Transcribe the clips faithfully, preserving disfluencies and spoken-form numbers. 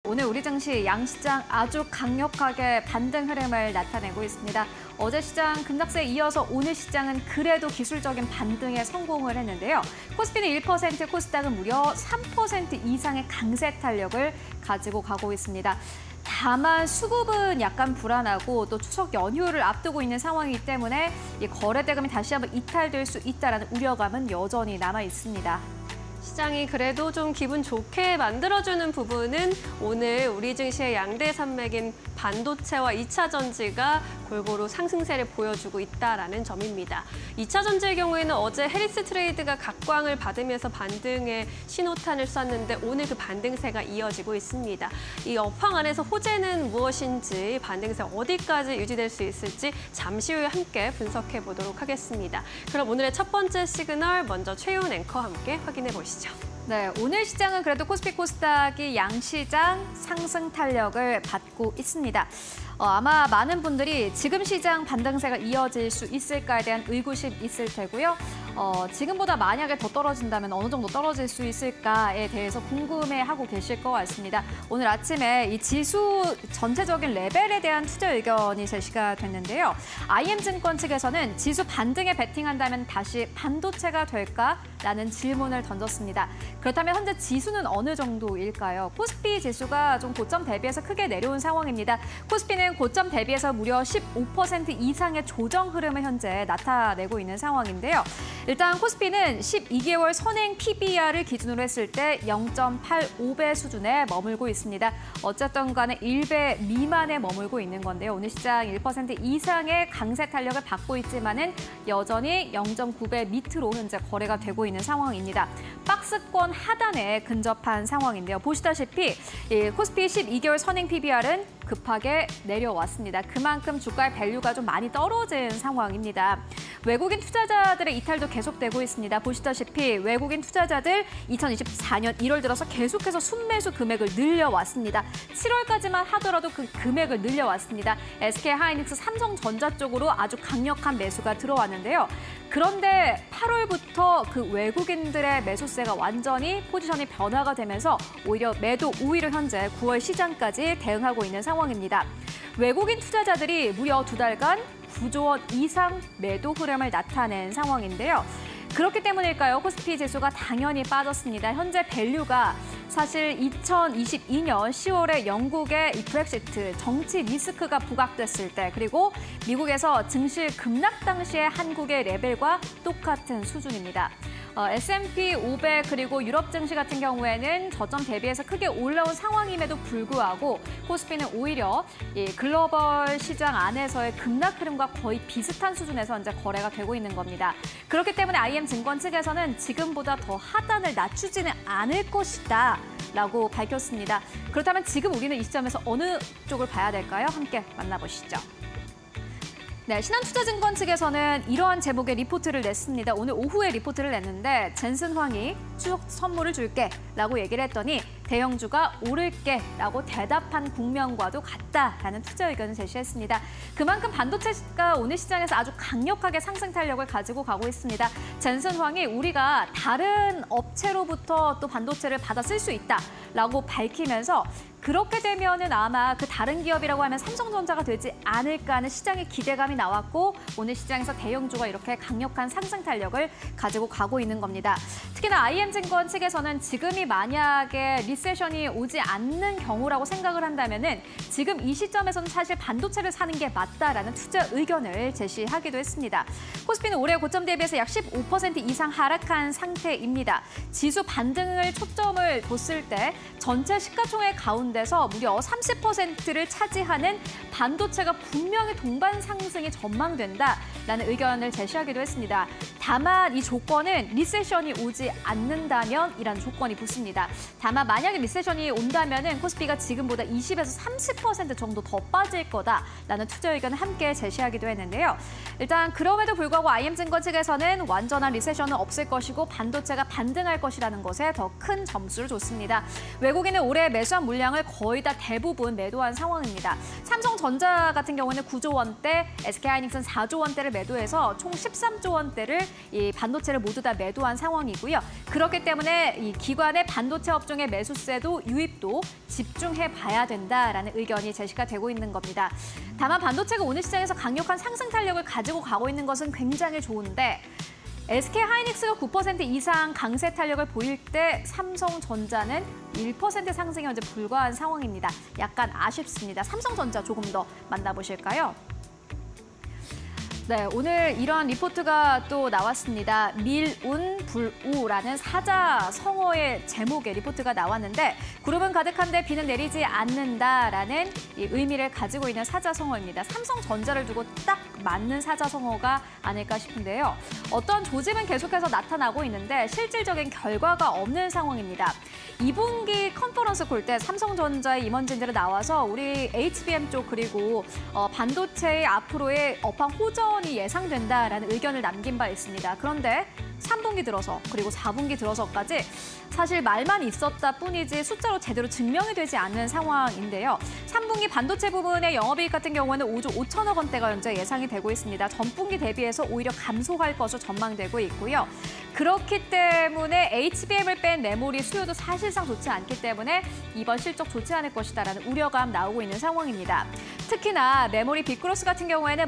오늘 우리 증시 양시장 아주 강력하게 반등 흐름을 나타내고 있습니다. 어제 시장 급락세에 이어서 오늘 시장은 그래도 기술적인 반등에 성공을 했는데요. 코스피는 일 퍼센트, 코스닥은 무려 삼 퍼센트 이상의 강세 탄력을 가지고 가고 있습니다. 다만 수급은 약간 불안하고 또 추석 연휴를 앞두고 있는 상황이기 때문에 이 거래 대금이 다시 한번 이탈될 수 있다는 우려감은 여전히 남아 있습니다. 시장이 그래도 좀 기분 좋게 만들어주는 부분은 오늘 우리 증시의 양대 산맥인 반도체와 이 차 전지가 골고루 상승세를 보여주고 있다는 점입니다. 이 차 전지의 경우에는 어제 해리스 트레이드가 각광을 받으면서 반등의 신호탄을 쐈는데 오늘 그 반등세가 이어지고 있습니다. 이 업황 안에서 호재는 무엇인지, 반등세 어디까지 유지될 수 있을지 잠시 후에 함께 분석해 보도록 하겠습니다. 그럼 오늘의 첫 번째 시그널 먼저 최윤 앵커와 함께 확인해 보시죠. 네, 오늘 시장은 그래도 코스피 코스닥이 양시장 상승 탄력을 받고 있습니다. 어, 아마 많은 분들이 지금 시장 반등세가 이어질 수 있을까에 대한 의구심 있을 테고요. 어, 지금보다 만약에 더 떨어진다면 어느 정도 떨어질 수 있을까에 대해서 궁금해하고 계실 것 같습니다. 오늘 아침에 이 지수 전체적인 레벨에 대한 투자 의견이 제시가 됐는데요. 아이엠증권 측에서는 지수 반등에 베팅한다면 다시 반도체가 될까라는 질문을 던졌습니다. 그렇다면 현재 지수는 어느 정도일까요? 코스피 지수가 좀 고점 대비해서 크게 내려온 상황입니다. 코스피는 고점 대비해서 무려 십오 퍼센트 이상의 조정 흐름을 현재 나타내고 있는 상황인데요. 일단 코스피는 십이 개월 선행 피비알을 기준으로 했을 때 영 점 팔오 배 수준에 머물고 있습니다. 어쨌든 간에 일 배 미만에 머물고 있는 건데요. 오늘 시장 일 퍼센트 이상의 강세 탄력을 받고 있지만은 여전히 영 점 구 배 밑으로 현재 거래가 되고 있는 상황입니다. 박스권 하단에 근접한 상황인데요. 보시다시피 이 코스피 십이 개월 선행 피비알은 급하게 내려왔습니다. 그만큼 주가의 밸류가 좀 많이 떨어진 상황입니다. 외국인 투자자들의 이탈도 계속되고 있습니다. 보시다시피 외국인 투자자들 이천이십사 년 일월 들어서 계속해서 순매수 금액을 늘려왔습니다. 칠월까지만 하더라도 그 금액을 늘려왔습니다. 에스케이하이닉스, 삼성전자 쪽으로 아주 강력한 매수가 들어왔는데요. 그런데 팔월부터 그 외국인들의 매수세가 완전히 포지션이 변화가 되면서 오히려 매도 우위로 현재 구월 시장까지 대응하고 있는 상황입니다. 외국인 투자자들이 무려 두 달간 구조 원 이상 매도 흐름을 나타낸 상황인데요. 그렇기 때문일까요? 코스피 지수가 당연히 빠졌습니다. 현재 밸류가 사실 이천이십이 년 시월에 영국의 이 브렉시트 정치 리스크가 부각됐을 때, 그리고 미국에서 증시 급락 당시의 한국의 레벨과 똑같은 수준입니다. 어, 에스 앤 피 오백 그리고 유럽 증시 같은 경우에는 저점 대비해서 크게 올라온 상황임에도 불구하고 코스피는 오히려 이 글로벌 시장 안에서의 급락 흐름과 거의 비슷한 수준에서 현재 거래가 되고 있는 겁니다. 그렇기 때문에 아이엠증권 측에서는 지금보다 더 하단을 낮추지는 않을 것이다 라고 밝혔습니다. 그렇다면 지금 우리는 이 시점에서 어느 쪽을 봐야 될까요? 함께 만나보시죠. 네, 신한투자증권 측에서는 이러한 제목의 리포트를 냈습니다. 오늘 오후에 리포트를 냈는데 젠슨 황이 추석 선물을 줄게 라고 얘기를 했더니 대형주가 오를게 라고 대답한 국면과도 같다라는 투자 의견을 제시했습니다. 그만큼 반도체가 오늘 시장에서 아주 강력하게 상승 탄력을 가지고 가고 있습니다. 젠슨 황이 우리가 다른 업체로부터 또 반도체를 받아 쓸 수 있다라고 밝히면서 그렇게 되면은 아마 그 다른 기업이라고 하면 삼성전자가 되지 않을까 하는 시장의 기대감이 나왔고 오늘 시장에서 대형주가 이렇게 강력한 상승 탄력을 가지고 가고 있는 겁니다. 특히나 아이엠증권 측에서는 지금이 만약에 리세션이 오지 않는 경우라고 생각을 한다면은 지금 이 시점에서는 사실 반도체를 사는 게 맞다라는 투자 의견을 제시하기도 했습니다. 코스피는 올해 고점 대비해서 약 십오 퍼센트 이상 하락한 상태입니다. 지수 반등을 초점을 뒀을 때 전체 시가총액 가운데서 무려 삼십 퍼센트를 차지하는 반도체가 분명히 동반 상승이 전망된다라는 의견을 제시하기도 했습니다. 다만 이 조건은 리세션이 오지 않는다면 이라는 조건이 붙습니다. 다만 만약에 리세션이 온다면은 코스피가 지금보다 이십에서 삼십 퍼센트 정도 더 빠질 거다라는 투자 의견을 함께 제시하기도 했는데요. 일단 그럼에도 불구하고 아이엠증권 측에서는 완전한 리세션은 없을 것이고 반도체가 반등할 것이라는 것에 더 큰 점수를 줬습니다. 외국인은 올해 매수한 물량을 거의 다 대부분 매도한 상황입니다. 삼성전자 같은 경우는 구조 원대, 에스케이하이닉스는 사조 원대를 매도해서 총 십삼조 원대를 이 반도체를 모두 다 매도한 상황이고요. 그렇기 때문에 이 기관의 반도체 업종의 매수세도 유입도 집중해 봐야 된다라는 의견이 제시가 되고 있는 겁니다. 다만 반도체가 오늘 시장에서 강력한 상승 탄력을 가지고 가고 있는 것은 굉장히 좋은데 에스케이하이닉스가 구 퍼센트 이상 강세 탄력을 보일 때 삼성전자는 일 퍼센트 상승에 현재 불과한 상황입니다. 약간 아쉽습니다. 삼성전자 조금 더 만나보실까요? 네, 오늘 이러한 리포트가 또 나왔습니다. 밀운 불우라는 사자성어의 제목의 리포트가 나왔는데 구름은 가득한데 비는 내리지 않는다라는 이 의미를 가지고 있는 사자성어입니다. 삼성전자를 두고 딱 맞는 사자성어가 아닐까 싶은데요. 어떤 조짐은 계속해서 나타나고 있는데 실질적인 결과가 없는 상황입니다. 이 분기 컨퍼런스 콜 때 삼성전자의 임원진들이 나와서 우리 에이치비엠 쪽 그리고 어, 반도체의 앞으로의 업황 호전이 예상된다라는 의견을 남긴 바 있습니다. 그런데 삼 분기 들어서 그리고 사 분기 들어서까지 사실 말만 있었다 뿐이지 숫자로 제대로 증명이 되지 않는 상황인데요. 삼 분기 반도체 부분의 영업이익 같은 경우에는 오조 오천억 원대가 현재 예상이 되고 있습니다. 전분기 대비해서 오히려 감소할 것으로 전망되고 있고요. 그렇기 때문에 에이치비엠을 뺀 메모리 수요도 사실상 좋지 않기 때문에 이번 실적 좋지 않을 것이다라는 우려감 나오고 있는 상황입니다. 특히나 메모리 빅그로스 같은 경우에는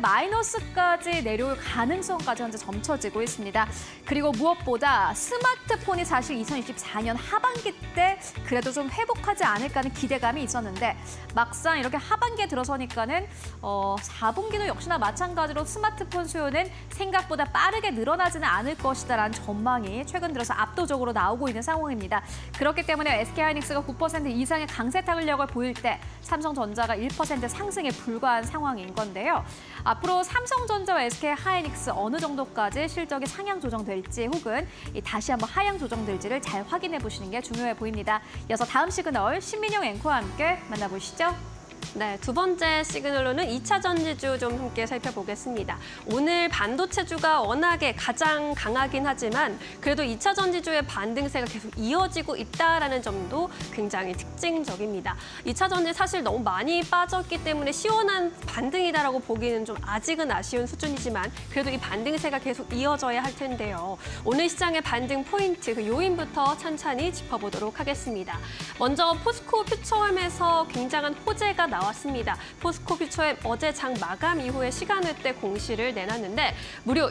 마이너스까지 내려올 가능성까지 현재 점쳐지고 있습니다. 그리고 무엇보다 스마트폰이 사실 이천이십사 년 하반기 때 그래도 좀 회복하지 않을까 하는 기대감이 있었는데 막상 이렇게 하반기에 들어서니까는 어, 사 분기도 역시나 마찬가지로 스마트폰 수요는 생각보다 빠르게 늘어나지는 않을 것이다라는 전망이 최근 들어서 압도적으로 나오고 있는 상황입니다. 그렇기 때문에 에스케이하이닉스가 구 퍼센트 이상의 강세 탄력을 보일 때 삼성전자가 일 퍼센트 상승에 불과한 상황인 건데요. 앞으로 삼성전자와 에스케이하이닉스 어느 정도까지 실적이 상향 조정될지 혹은 다시 한번 하향 조정될지를 잘 확인해 보시는 게 중요해 보입니다. 이어서 다음 시그널 신민영 앵커와 함께 만나보시죠. 네, 두 번째 시그널로는 이 차 전지주 좀 함께 살펴보겠습니다. 오늘 반도체주가 워낙에 가장 강하긴 하지만 그래도 이 차 전지주의 반등세가 계속 이어지고 있다는 점도 굉장히 특징적입니다. 이 차 전지 사실 너무 많이 빠졌기 때문에 시원한 반등이다라고 보기는 좀 아직은 아쉬운 수준이지만 그래도 이 반등세가 계속 이어져야 할 텐데요. 오늘 시장의 반등 포인트, 그 요인부터 천천히 짚어보도록 하겠습니다. 먼저 포스코 퓨처엠에서 굉장한 호재가 나왔습니다. 포스코 퓨처엠 어제 장 마감 이후에 시간을 때 공시를 내놨는데 무려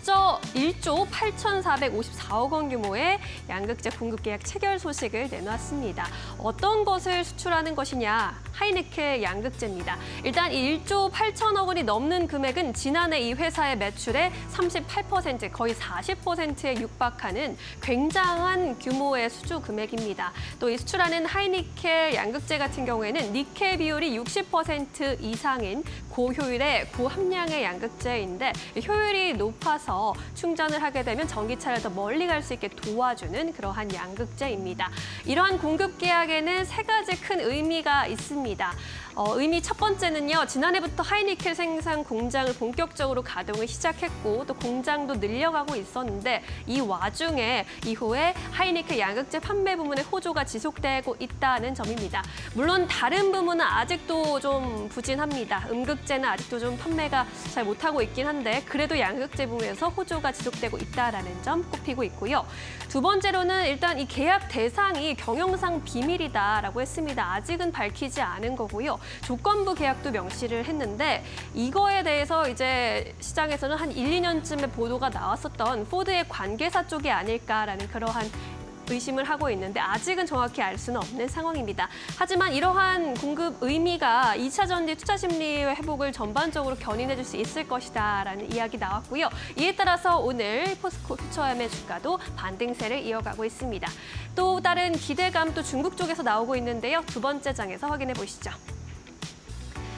일조 팔천사백오십사억 원 규모의 양극재 공급 계약 체결 소식을 내놨습니다. 어떤 것을 수출하는 것이냐? 하이니켈 양극재입니다. 일단 이 일조 팔천억 원이 넘는 금액은 지난해 이 회사의 매출의 삼십팔 퍼센트, 거의 사십 퍼센트에 육박하는 굉장한 규모의 수주 금액입니다. 또 이 수출하는 하이니켈 양극재 같은 경우에는 니켈 비율이 육십 퍼센트 이상인 고효율의 고함량의 양극재인데 효율이 높아서 충전을 하게 되면 전기차를 더 멀리 갈 수 있게 도와주는 그러한 양극재입니다. 이러한 공급 계약에는 세 가지 큰 의미가 있습니다. 어, 의미 첫 번째는요. 지난해부터 하이니켈 생산 공장을 본격적으로 가동을 시작했고 또 공장도 늘려가고 있었는데 이 와중에 이후에 하이니켈 양극재 판매 부문의 호조가 지속되고 있다는 점입니다. 물론 다른 부문은 아직도 좀 부진합니다. 음극재는 아직도 좀 판매가 잘 못하고 있긴 한데 그래도 양극재 부문에서 호조가 지속되고 있다는 점 꼽히고 있고요. 두 번째로는 일단 이 계약 대상이 경영상 비밀이다라고 했습니다. 아직은 밝히지 않은 거고요. 조건부 계약도 명시를 했는데 이거에 대해서 이제 시장에서는 한 일, 이 년쯤에 보도가 나왔었던 포드의 관계사 쪽이 아닐까라는 그러한 의심을 하고 있는데 아직은 정확히 알 수는 없는 상황입니다. 하지만 이러한 공급 의미가 이 차 전지 투자 심리의 회복을 전반적으로 견인해 줄 수 있을 것이다라는 이야기 나왔고요. 이에 따라서 오늘 포스코 퓨처엠의 주가도 반등세를 이어가고 있습니다. 또 다른 기대감 또 중국 쪽에서 나오고 있는데요. 두 번째 장에서 확인해 보시죠.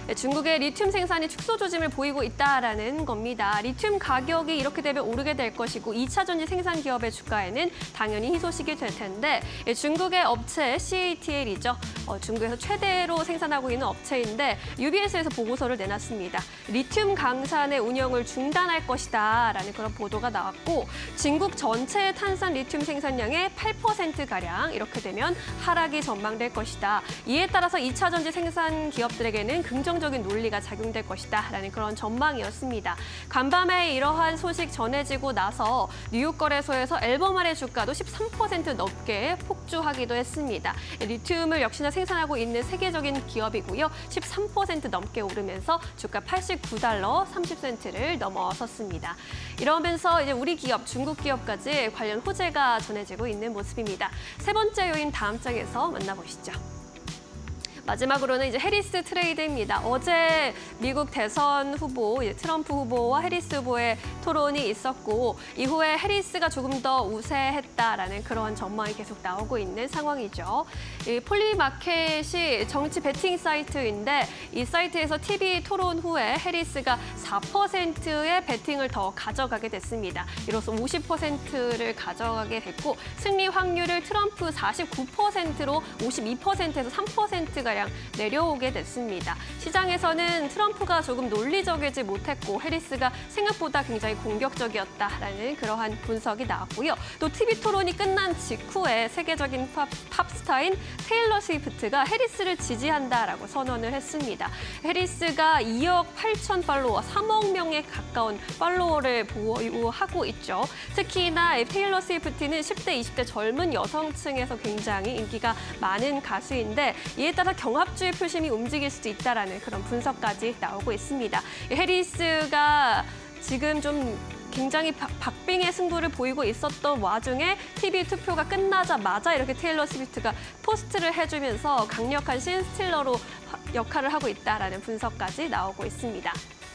중국의 리튬 생산이 축소 조짐을 보이고 있다라는 겁니다. 리튬 가격이 이렇게 되면 오르게 될 것이고 이 차 전지 생산 기업의 주가에는 당연히 희소식이 될 텐데 중국의 업체 씨에이티엘이죠. 어, 중국에서 최대로 생산하고 있는 업체인데 유비에스에서 보고서를 내놨습니다. 리튬 강산의 운영을 중단할 것이다라는 그런 보도가 나왔고 중국 전체 탄산 리튬 생산량의 팔 퍼센트가량 이렇게 되면 하락이 전망될 것이다. 이에 따라서 이 차 전지 생산 기업들에게는 긍정적인 논리가 작용될 것이다라는 그런 전망이었습니다. 간밤에 이러한 소식 전해지고 나서 뉴욕 거래소에서 앨범알의 주가도 십삼 퍼센트 넘게 폭주하기도 했습니다. 리튬을 역시나 생산하고 있는 세계적인 기업이고요. 십삼 퍼센트 넘게 오르면서 주가 팔십구 달러 삼십 센트를 넘어섰습니다. 이러면서 이제 우리 기업, 중국 기업까지 관련 호재가 전해지고 있는 모습입니다. 세 번째 요인 다음 장에서 만나보시죠. 마지막으로는 이제 해리스 트레이드입니다. 어제 미국 대선 후보, 이제 트럼프 후보와 해리스 후보의 토론이 있었고 이후에 해리스가 조금 더 우세했다라는 그런 전망이 계속 나오고 있는 상황이죠. 이 폴리마켓이 정치 베팅 사이트인데 이 사이트에서 티비 토론 후에 해리스가 사 퍼센트의 베팅을 더 가져가게 됐습니다. 이로써 오십 퍼센트를 가져가게 됐고 승리 확률을 트럼프 사십구 퍼센트로 오십이 퍼센트에서 삼 퍼센트가량 내려오게 됐습니다. 시장에서는 트럼프가 조금 논리적이지 못했고 해리스가 생각보다 굉장히 공격적이었다라는 그러한 분석이 나왔고요. 또 티비 토론이 끝난 직후에 세계적인 팝, 팝스타인 테일러 스위프트가 해리스를 지지한다라고 선언을 했습니다. 해리스가 이억 팔천 팔로워, 삼억 명에 가까운 팔로워를 보유하고 있죠. 특히나 테일러 스위프트는 십 대, 이십 대 젊은 여성층에서 굉장히 인기가 많은 가수인데 이에 따라 경합주의 표심이 움직일 수도 있다라는 그런 분석까지 나오고 있습니다. 해리스가 지금 좀 굉장히 박빙의 승부를 보이고 있었던 와중에 티비 투표가 끝나자마자 이렇게 테일러 스위프트가 포스트를 해주면서 강력한 신스틸러로 역할을 하고 있다라는 분석까지 나오고 있습니다.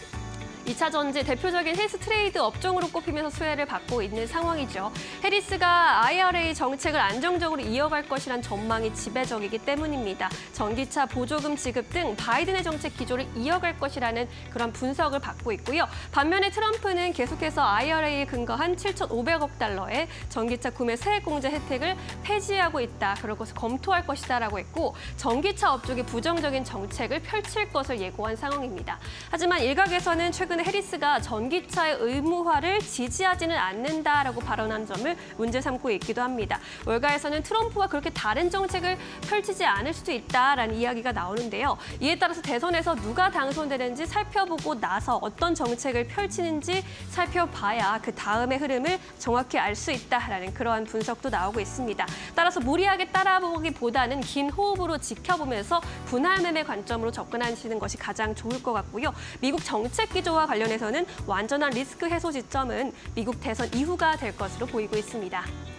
이 차 전지 대표적인 헬스 트레이드 업종으로 꼽히면서 수혜를 받고 있는 상황이죠. 해리스가 아이알에이 정책을 안정적으로 이어갈 것이란 전망이 지배적이기 때문입니다. 전기차 보조금 지급 등 바이든의 정책 기조를 이어갈 것이라는 그런 분석을 받고 있고요. 반면에 트럼프는 계속해서 아이알에이에 근거한 칠천오백억 달러의 전기차 구매 세액 공제 혜택을 폐지하고 있다. 그럴 것을 검토할 것이다라고 했고 전기차 업종에 부정적인 정책을 펼칠 것을 예고한 상황입니다. 하지만 일각에서는 최근 해리스가 전기차의 의무화를 지지하지는 않는다라고 발언한 점을 문제 삼고 있기도 합니다. 월가에서는 트럼프와 그렇게 다른 정책을 펼치지 않을 수도 있다라는 이야기가 나오는데요. 이에 따라서 대선에서 누가 당선되는지 살펴보고 나서 어떤 정책을 펼치는지 살펴봐야 그 다음의 흐름을 정확히 알 수 있다라는 그러한 분석도 나오고 있습니다. 따라서 무리하게 따라보기보다는 긴 호흡으로 지켜보면서 분할 매매 관점으로 접근하시는 것이 가장 좋을 것 같고요. 미국 정책 기조와 관련해서는 완전한 리스크 해소 지점은 미국 대선 이후가 될 것으로 보이고 있습니다.